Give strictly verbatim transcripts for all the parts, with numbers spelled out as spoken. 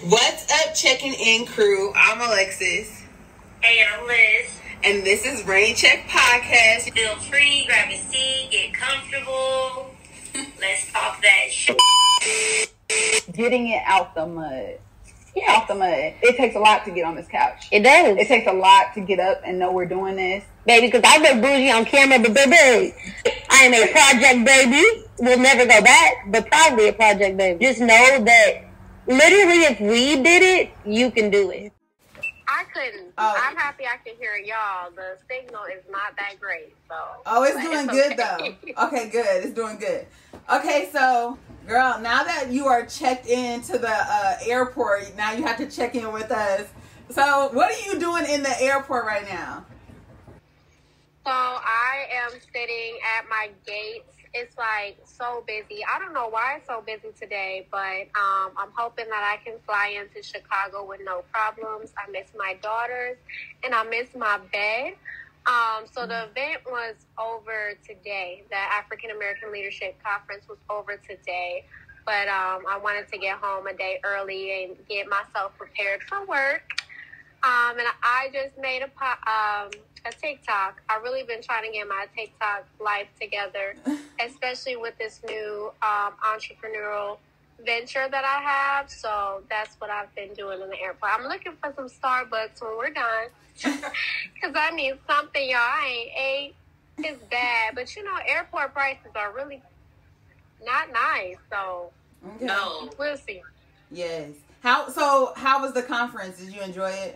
What's up, checking in crew? I'm Alexis. Hey, I'm Liz. And this is Rain Check Podcast. Feel free, grab a seat, get comfortable. Let's talk that shit. Getting it out the mud. Yeah. Out the mud. It takes a lot to get on this couch. It does. It takes a lot to get up and know we're doing this. Baby, because I look bougie on camera, but baby, I am a project baby. We'll never go back, but probably a project baby. Just know that literally if we did it, you can do it. I couldn't. Oh. I'm happy I can hear y'all. The signal is not that great, so. Oh, it's doing it's good okay. though. Okay, good. It's doing good. Okay, so, girl, now that you are checked into the uh, airport, now you have to check in with us. So, what are you doing in the airport right now? So, I am sitting at my gates. It's like so busy. I don't know why it's so busy today, but um, I'm hoping that I can fly into Chicago with no problems. I miss my daughters and I miss my bed. Um, so the event was over today. The African American Leadership Conference was over today, but um, I wanted to get home a day early and get myself prepared for work. Um, and I just made a po- um, a TikTok. I've really been trying to get my TikTok life together, especially with this new um, entrepreneurial venture that I have. So that's what I've been doing in the airport. I'm looking for some Starbucks when we're done because I need something, y'all. I ain't ate. It's bad. But, you know, airport prices are really not nice. So, okay. No, we'll see. Yes. How So how was the conference? Did you enjoy it?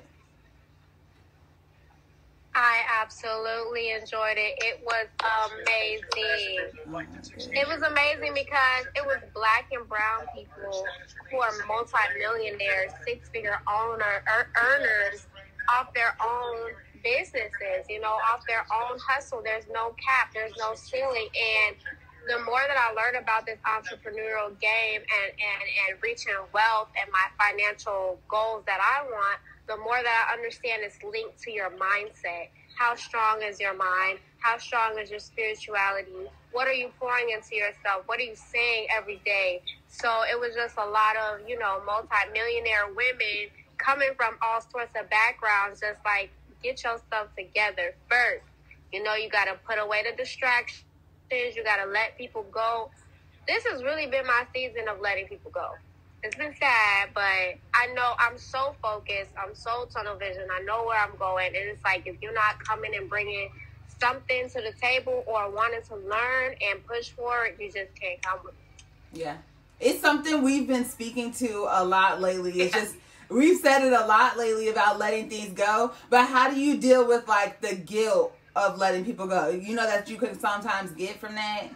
I absolutely enjoyed it. It was amazing. It was amazing because it was black and brown people who are multimillionaires, six-figure owner er, earners off their own businesses, you know, off their own hustle. There's no cap. There's no ceiling. And the more that I learn about this entrepreneurial game and, and, and reaching wealth and my financial goals that I want, the more that I understand it's linked to your mindset. How strong is your mind? How strong is your spirituality? What are you pouring into yourself? What are you saying every day? So it was just a lot of, you know, multi-millionaire women coming from all sorts of backgrounds, just like, get yourself together first. You know, you got to put away the distractions. You got to let people go. This has really been my season of letting people go. It's been sad, but I know I'm so focused. I'm so tunnel vision. I know where I'm going. And it's like, if you're not coming and bringing something to the table or wanting to learn and push forward, you just can't come with it. Yeah. It's something we've been speaking to a lot lately. It's just, we've said it a lot lately about letting things go. But how do you deal with, like, the guilt of letting people go? You know that you could sometimes get from that?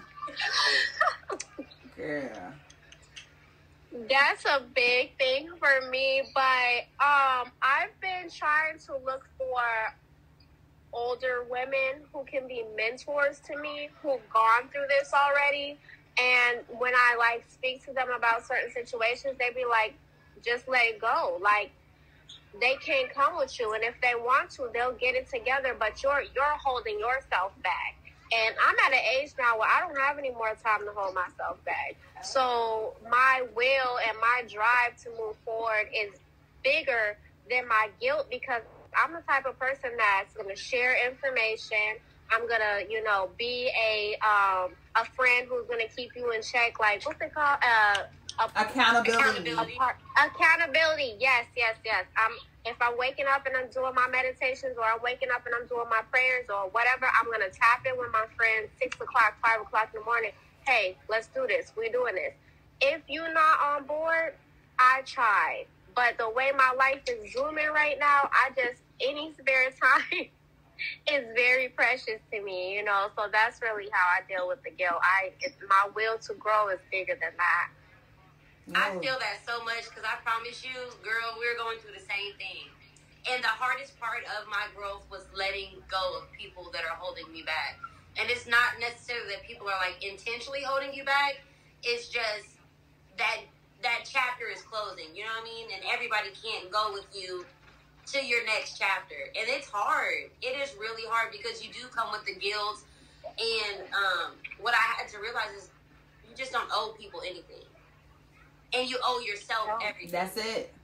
Girl. That's a big thing for me, but um, I've been trying to look for older women who can be mentors to me, who've gone through this already. And when I like speak to them about certain situations, they be like, just let it go. Like, they can't come with you, and if they want to, they'll get it together, but you're you're holding yourself back. And I'm at an age now where I don't have any more time to hold myself back. So my will and my drive to move forward is bigger than my guilt, because I'm the type of person that's going to share information. I'm going to, you know, be a um, a friend who's going to keep you in check. Like, what's it called? Uh, a, accountability. A part, accountability. Yes, yes, yes. I'm, if I'm waking up and I'm doing my meditations, or I'm waking up and I'm doing my prayers or whatever, I'm going to tap in with my friends six o'clock, five o'clock in the morning. Hey, let's do this. We're doing this. If you're not on board, I tried. But the way my life is zooming right now, I just, any spare time is very precious to me, you know. So that's really how I deal with the guilt. I, it's, my will to grow is bigger than that. I feel that so much, because I promise you, girl, we're going through the same thing. And the hardest part of my growth was letting go of people that are holding me back. And it's not necessarily that people are, like, intentionally holding you back. It's just that that chapter is closing, you know what I mean? And everybody can't go with you to your next chapter. And it's hard. It is really hard, because you do come with the guilt. And um, what I had to realize is you just don't owe people anything. And you owe yourself everything. That's it.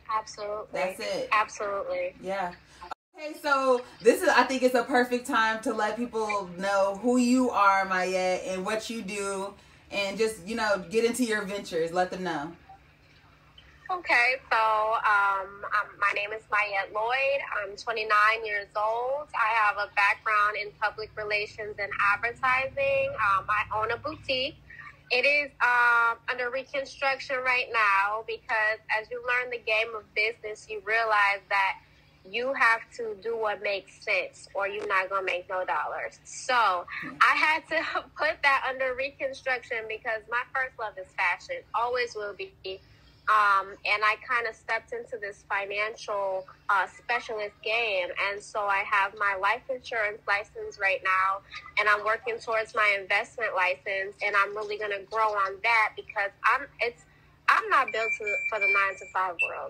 Absolutely. That's it. Absolutely. Yeah. Okay, so this is, I think it's a perfect time to let people know who you are, Mayette, and what you do, and just, you know, get into your ventures. Let them know. Okay, so um, um, my name is Mayette Lloyd. I'm twenty-nine years old. I have a background in public relations and advertising. Um, I own a boutique. It is um, under reconstruction right now because as you learn the game of business, you realize that you have to do what makes sense or you're not going to make no dollars. So I had to put that under reconstruction because my first love is fashion, always will be. Um, and I kind of stepped into this financial uh, specialist game. And so I have my life insurance license right now, and I'm working towards my investment license, and I'm really going to grow on that because I'm it's I'm not built to, for the nine to five world.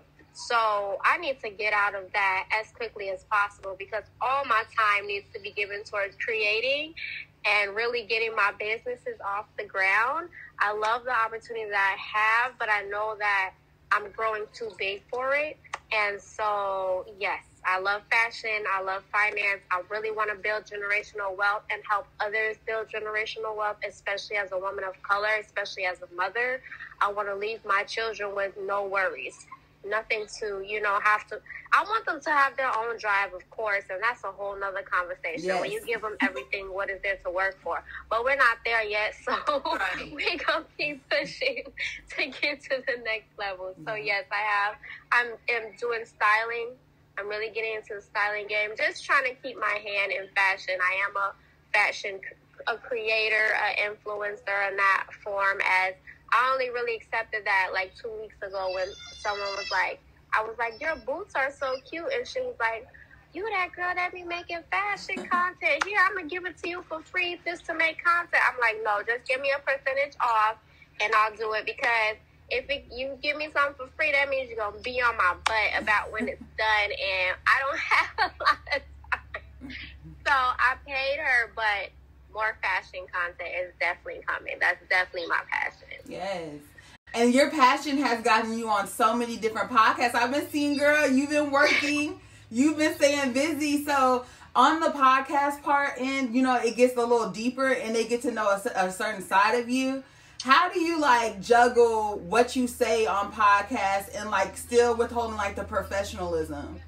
So I need to get out of that as quickly as possible because all my time needs to be given towards creating and really getting my businesses off the ground. I love the opportunity that I have, but I know that I'm growing too big for it. And so, yes, I love fashion. I love finance. I really want to build generational wealth and help others build generational wealth, especially as a woman of color, especially as a mother. I want to leave my children with no worries. Nothing to, you know, have to, I want them to have their own drive, of course, and that's a whole nother conversation. Yes. When you give them everything, what is there to work for? But we're not there yet, so Right. we're going to keep pushing to get to the next level. So, yes, I have, I'm, am doing styling. I'm really getting into the styling game, just trying to keep my hand in fashion. I am a fashion, a creator, an influencer in that form as I only really accepted that like two weeks ago when someone was like, I was like, your boots are so cute. And she was like, you that girl that be making fashion content. Here, I'm going to give it to you for free just to make content. I'm like, no, just give me a percentage off and I'll do it because if it, you give me something for free, that means you're going to be on my butt about when it's done. And I don't have a lot of time. So I paid her, but more fashion content is definitely coming. That's definitely my passion. Yes. And your passion has gotten you on so many different podcasts. I've been seeing, girl, you've been working, you've been staying busy. So on the podcast part, and you know, it gets a little deeper and they get to know a, a certain side of you. How do you like juggle what you say on podcasts and like still withholding like the professionalism?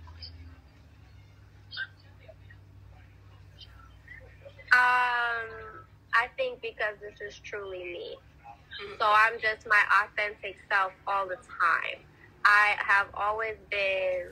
Um, I think because this is truly me. So I'm just my authentic self all the time. I have always been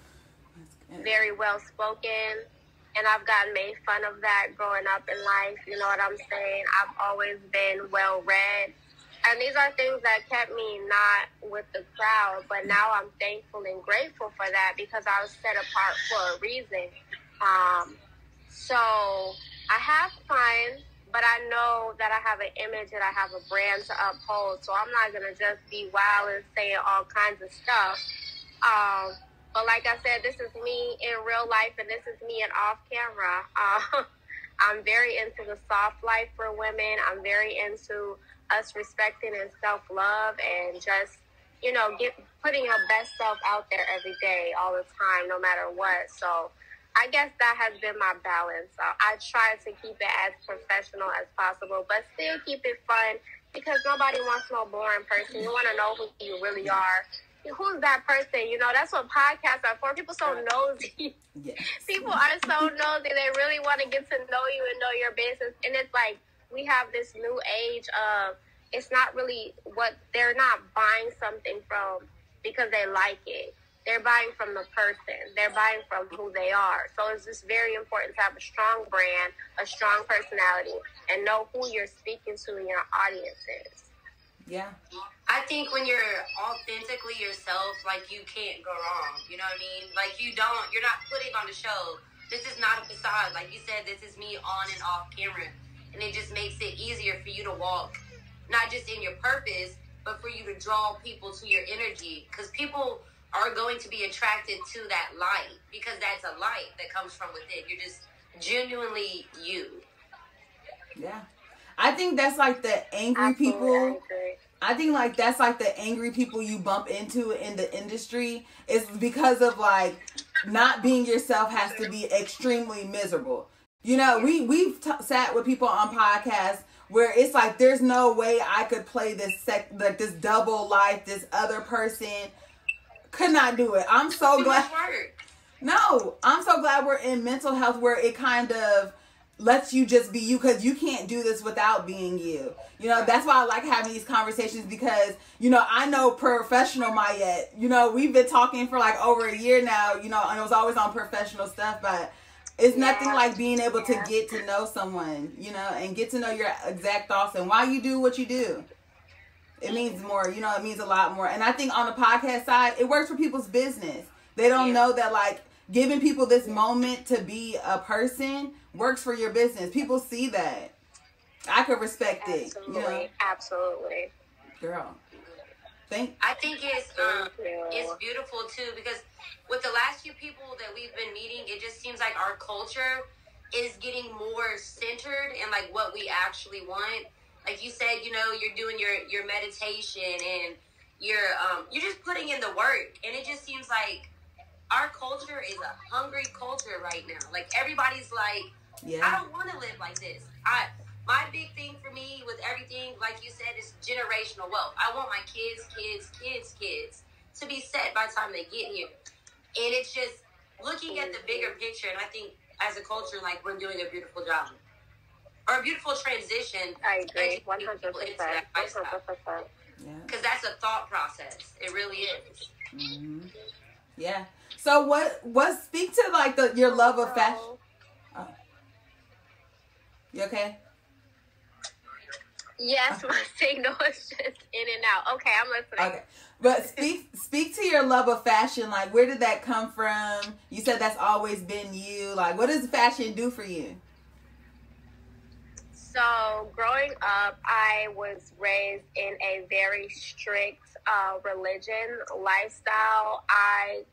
very well spoken, and I've gotten made fun of that growing up in life. You know what I'm saying? I've always been well read. And these are things that kept me not with the crowd, but now I'm thankful and grateful for that because I was set apart for a reason. Um, so I have fun, but I know that I have an image and I have a brand to uphold. So I'm not going to just be wild and saying all kinds of stuff. Um, but like I said, this is me in real life and this is me in off camera. Uh, I'm very into the soft life for women. I'm very into us respecting and self-love and just, you know, get putting your best self out there every day, all the time, no matter what. So I guess that has been my balance. Uh, I try to keep it as professional as possible, but still keep it fun because nobody wants no boring person. You want to know who you really are. Who's that person? You know, that's what podcasts are for. People so nosy. Yes. People are so nosy. They really want to get to know you and know your business. And it's like we have this new age of it's not really what they're not buying something from because they like it. They're buying from the person. They're buying from who they are. So it's just very important to have a strong brand, a strong personality, and know who you're speaking to in your audience is. Yeah. I think when you're authentically yourself, like, you can't go wrong. You know what I mean? Like, you don't, you're not putting on a show. This is not a facade. Like you said, this is me on and off camera. And it just makes it easier for you to walk, not just in your purpose, but for you to draw people to your energy. Because people are going to be attracted to that light because that's a light that comes from within. You're just genuinely you. Yeah. I think that's like the angry Absolutely, I people. agree. I think like that's like the angry people you bump into in the industry is because of like not being yourself has to be extremely miserable. You know, we we've t- sat with people on podcasts where it's like there's no way I could play this sec like this double life, this other person. Could not do it. I'm so Too glad. much work. No, I'm so glad we're in mental health where it kind of lets you just be you, because you can't do this without being you. You know, that's why I like having these conversations, because, you know, I know professional Mayette. You know, we've been talking for like over a year now, you know, and it was always on professional stuff, but it's Yeah. nothing like being able to Yeah. get to know someone, you know, and get to know your exact thoughts and why you do what you do. It means more, you know, it means a lot more. And I think on the podcast side, it works for people's business. They don't Yeah. know that, like, giving people this moment to be a person works for your business. People see that. I could respect it, Absolutely. you know. Absolutely. Girl. Thank I think it's um, Thank you. it's beautiful too, because with the last few people that we've been meeting, it just seems like our culture is getting more centered in like what we actually want. Like you said, you know, you're doing your your meditation and you're um you're just putting in the work, and it just seems like our culture is a hungry culture right now. Like everybody's like, yeah. I don't want to live like this. I my big thing for me with everything, like you said, is generational wealth. I want my kids, kids, kids, kids to be set by the time they get here. And it's just looking at the bigger picture, and I think as a culture, like, we're doing a beautiful job. Or a beautiful transition. I agree. educating One people hundred into percent. that One lifestyle. hundred percent. Yeah. Because that's a thought process. It really is. hmm Yeah. So what, what, speak to, like, the your love of fashion. Oh. You okay? Yes, my signal is just in and out. Okay, I'm listening. Okay. But speak speak to your love of fashion. Like, where did that come from? You said that's always been you. Like, what does fashion do for you? So, growing up, I was raised in a very strict uh, religion lifestyle. I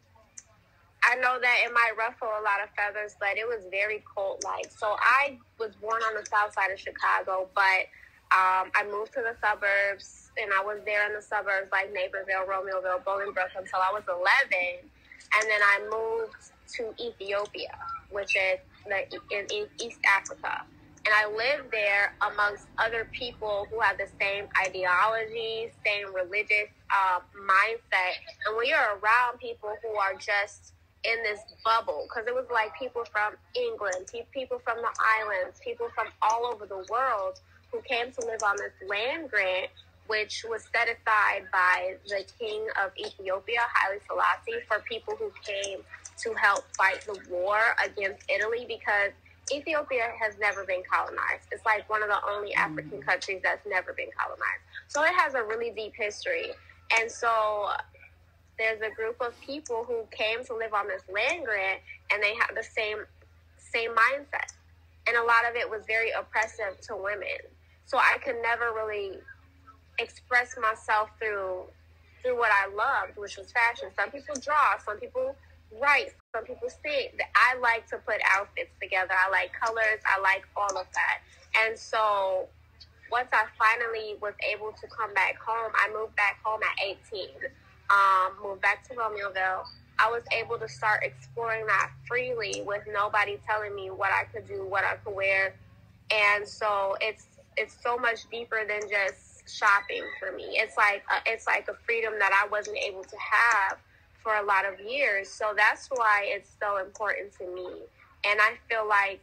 I know that it might ruffle a lot of feathers, but it was very cult-like. So, I was born on the south side of Chicago, but um, I moved to the suburbs, and I was there in the suburbs like Naperville, Romeoville, Bolingbrook until I was eleven. And then I moved to Ethiopia, which is the, in, in East Africa. And I lived there amongst other people who have the same ideology, same religious uh, mindset. And when you're around people who are just in this bubble, because it was like people from England, pe- people from the islands, people from all over the world who came to live on this land grant, which was set aside by the king of Ethiopia, Haile Selassie, for people who came to help fight the war against Italy, because Ethiopia has never been colonized. It's like one of the only African countries that's never been colonized. So it has a really deep history. And so there's a group of people who came to live on this land grant, and they have the same same mindset. And a lot of it was very oppressive to women. So I could never really express myself through through what I loved, which was fashion. Some people draw, some people write, some people sing. I like to put outfits together. I like colors. I like all of that. And so once I finally was able to come back home, I moved back home at eighteen, um, moved back to Romeoville. I was able to start exploring that freely with nobody telling me what I could do, what I could wear. And so it's it's so much deeper than just shopping for me. It's like a, it's like a freedom that I wasn't able to have for a lot of years. So that's why it's so important to me. And I feel like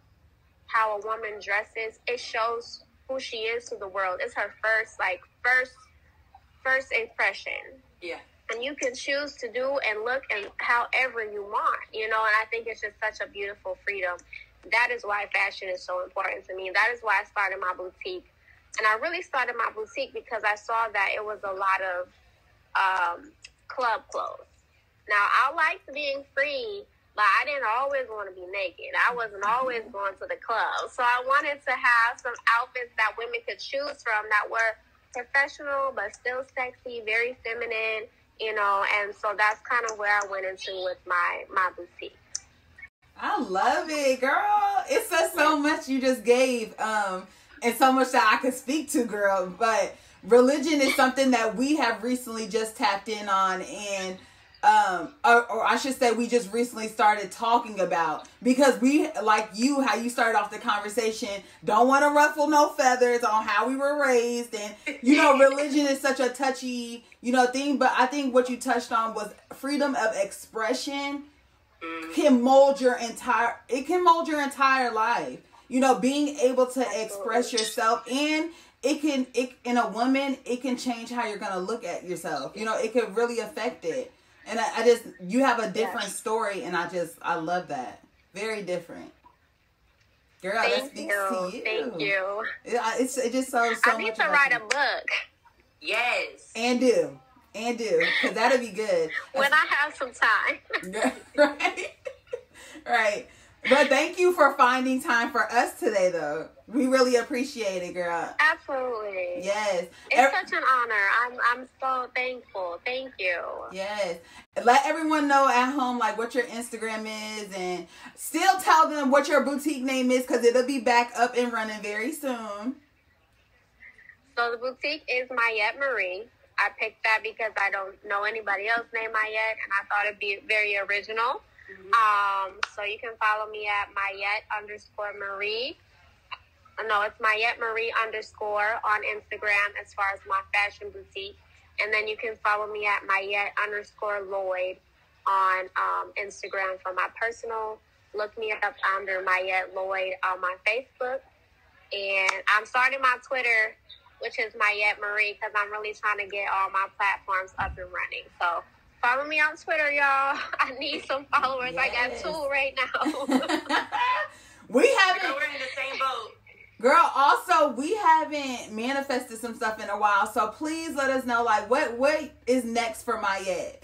how a woman dresses, it shows who she is to the world. It's her first, like, first, first impression. Yeah. And you can choose to do and look and however you want, you know, and I think it's just such a beautiful freedom. That is why fashion is so important to me. That is why I started my boutique. And I really started my boutique because I saw that it was a lot of um, club clothes. Now, I liked being free, but I didn't always want to be naked. I wasn't always going to the club. So I wanted to have some outfits that women could choose from that were professional but still sexy, very feminine, you know. And so that's kind of where I went into with my, my boutique. I love it, girl. It says so much you just gave, um, and so much that I could speak to, girl. But religion is something that we have recently just tapped in on, and um, or, or I should say, we just recently started talking about, because we, like you, how you started off the conversation, don't want to ruffle no feathers on how we were raised, and you know, religion is such a touchy, you know, thing. But I think what you touched on was freedom of expression can mold your entire. It can mold your entire life. You know, being able to express yourself, and it can, it in a woman, it can change how you're gonna look at yourself. You know, it could really affect it. And I, I just, you have a different yes. story, and I just, I love that. Very different. Girl, Thank that speaks you. to you. Thank you. It, it's, it just shows so much. I need to write you. a book. Yes. And do. And do. Because that'll be good. When I have some time. Right? Right. But thank you for finding time for us today, though. We really appreciate it, girl. Absolutely. Yes. It's Every- such an honor. I'm I'm so thankful. Thank you. Yes. Let everyone know at home, like, what your Instagram is, and still tell them what your boutique name is, because it'll be back up and running very soon. So the boutique is Mayette Marie. I picked that because I don't know anybody else named Mayette, and I thought it'd be very original. Um, so you can follow me at Mayette underscore Marie. No, it's Mayette Marie underscore on Instagram as far as my fashion boutique. And then you can follow me at Mayette underscore Lloyd on um, Instagram for my personal. Look me up under Mayette Lloyd on my Facebook. And I'm starting my Twitter, which is Mayette Marie, because I'm really trying to get all my platforms up and running. So follow me on Twitter, y'all. I need some followers. Yes. I got two right now. We haven't. We're in the same boat. Girl, also, we haven't manifested some stuff in a while. So please let us know, like, what, what is next for Mayette?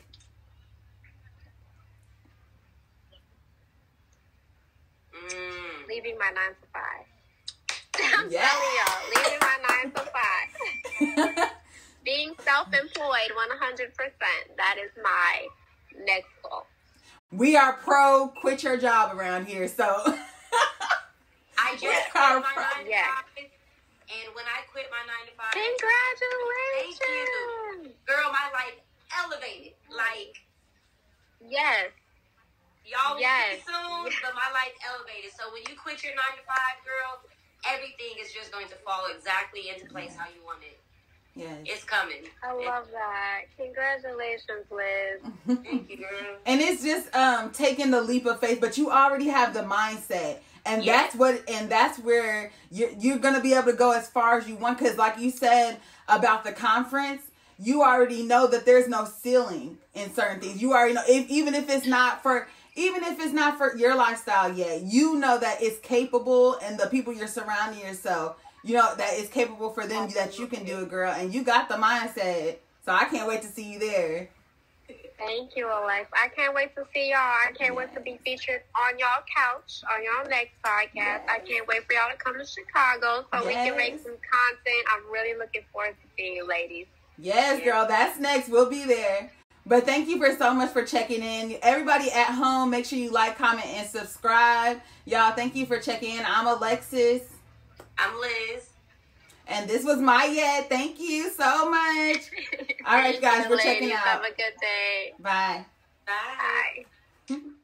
Mm. Leaving my nine to five. I'm Yeah. telling y'all, leaving my nine to five. Being self-employed one hundred percent. That is my next goal. We are pro quit your job around here, so. I just quit my nine to yeah. five, and when I quit my nine to five, congratulations! Thank you, girl. My life elevated. Like, yes, y'all will yes. see soon, yes. but my life elevated. So when you quit your nine to five, girl, everything is just going to fall exactly into place how you want it. Yes. It's coming. I love that. Congratulations, Liz. Thank you, girl. And it's just um taking the leap of faith, but you already have the mindset. And Yeah. that's what, and that's where you're, you're going to be able to go as far as you want. Because like you said about the conference, you already know that there's no ceiling in certain things. You already know, if, even if it's not for, even if it's not for your lifestyle yet, you know that it's capable, and the people you're surrounding yourself, you know, that it's capable for them, that you can do it, girl. And you got the mindset. So I can't wait to see you there. Thank you, Alex. I can't wait to see y'all. I can't wait to be featured on y'all couch, on y'all next podcast. Yes. I can't wait for y'all to come to Chicago so yes. we can make some content. I'm really looking forward to seeing you, ladies. Yes, girl. That's next. We'll be there. But thank you for so much for checking in. Everybody at home, make sure you like, comment, and subscribe. Y'all, thank you for checking in. I'm Alexis. I'm Liz. And this was Mayette. Thank you so much. All right, guys, we're checking out. Have a good day. Bye. Bye. Bye.